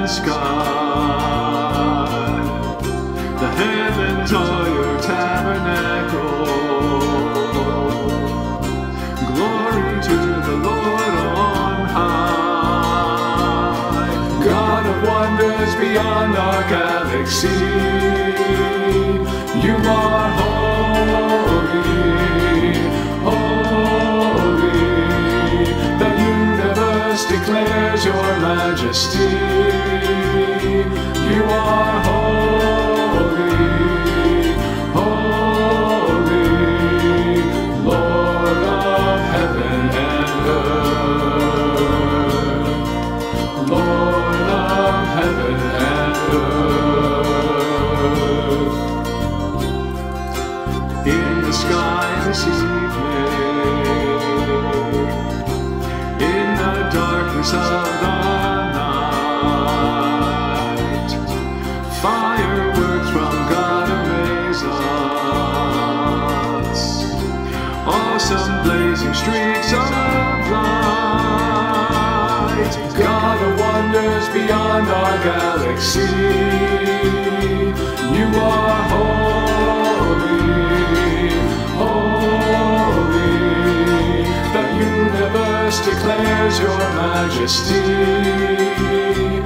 sky. The heavens are your tabernacle. Glory to the Lord on high. God of wonders beyond our galaxy, you are holy, holy. The universe declares your majesty. You are holy, holy, Lord of heaven and earth, Lord of heaven and earth. In the sky this evening, in the darkness of the night, fireworks from God amaze us. Awesome blazing streaks of light. God of wonders beyond our galaxy, you are holy, holy. The universe declares your majesty.